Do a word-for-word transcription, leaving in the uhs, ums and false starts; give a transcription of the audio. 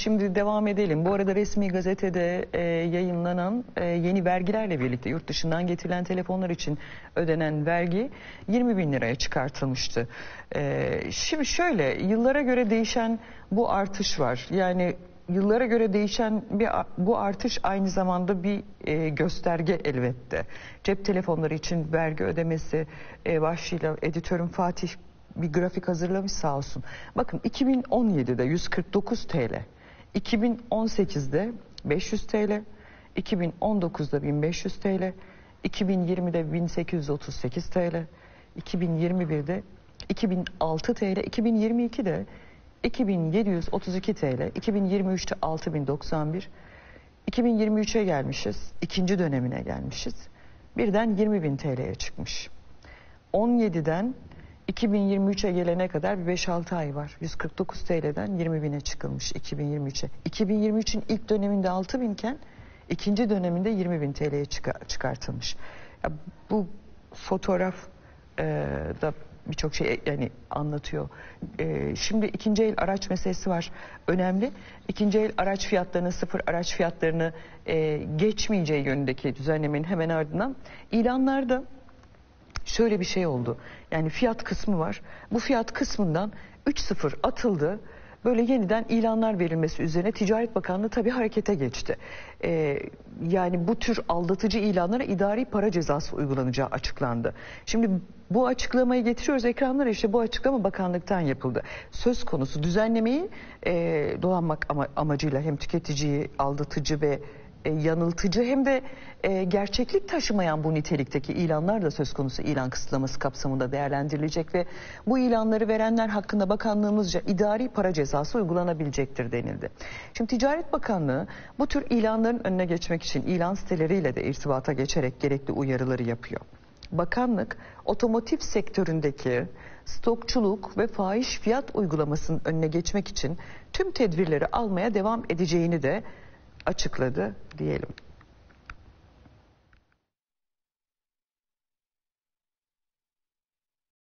şimdi devam edelim. Bu arada resmi gazetede e, yayınlanan e, yeni vergilerle birlikte yurt dışından getirilen telefonlar için ödenen vergi yirmi bin liraya çıkartılmıştı. E, şimdi şöyle, yıllara göre değişen bu artış var. Yani yıllara göre değişen bir bu artış aynı zamanda bir e, gösterge elbette. Cep telefonları için vergi ödemesi e, başlığıyla editörüm Fatih bir grafik hazırlamış sağ olsun. Bakın iki bin on yedide yüz kırk dokuz TL, iki bin on sekizde beş yüz TL, iki bin on dokuzda bin beş yüz TL, iki bin yirmide bin sekiz yüz otuz sekiz TL, iki bin yirmi birde iki bin altı TL, iki bin yirmi ikide iki bin yedi yüz otuz iki TL, iki bin yirmi üçte altı bin doksan bir, iki bin yirmi üçe gelmişiz, ikinci dönemine gelmişiz. Birden yirmi bin T L'ye çıkmış. on yediden iki bin yirmi üçe gelene kadar bir beş altı ay var. yüz kırk dokuz T L'den yirmi bine çıkılmış iki bin yirmi üçe. iki bin yirmi üçün ilk döneminde altı binken ikinci döneminde yirmi bin T L'ye çıkartılmış. Ya bu fotoğraf e, da birçok şey yani anlatıyor. E, şimdi ikinci el araç meselesi var. Önemli. İkinci el araç fiyatlarının, sıfır araç fiyatlarını e, geçmeyeceği yönündeki düzenlemenin hemen ardından ilanlarda şöyle bir şey oldu. Yani fiyat kısmı var. Bu fiyat kısmından üç sıfır atıldı. Böyle yeniden ilanlar verilmesi üzerine Ticaret Bakanlığı tabii harekete geçti. Ee, yani bu tür aldatıcı ilanlara idari para cezası uygulanacağı açıklandı. Şimdi bu açıklamayı getiriyoruz ekranlara, işte bu açıklama bakanlıktan yapıldı. Söz konusu düzenlemeyi e, dolanmak ama, amacıyla hem tüketiciyi aldatıcı ve E, yanıltıcı hem de e, gerçeklik taşımayan bu nitelikteki ilanlar da söz konusu ilan kısıtlaması kapsamında değerlendirilecek ve bu ilanları verenler hakkında bakanlığımızca idari para cezası uygulanabilecektir denildi. Şimdi Ticaret Bakanlığı bu tür ilanların önüne geçmek için ilan siteleriyle de irtibata geçerek gerekli uyarıları yapıyor. Bakanlık otomotiv sektöründeki stokçuluk ve fahiş fiyat uygulamasının önüne geçmek için tüm tedbirleri almaya devam edeceğini de açıkladı diyelim.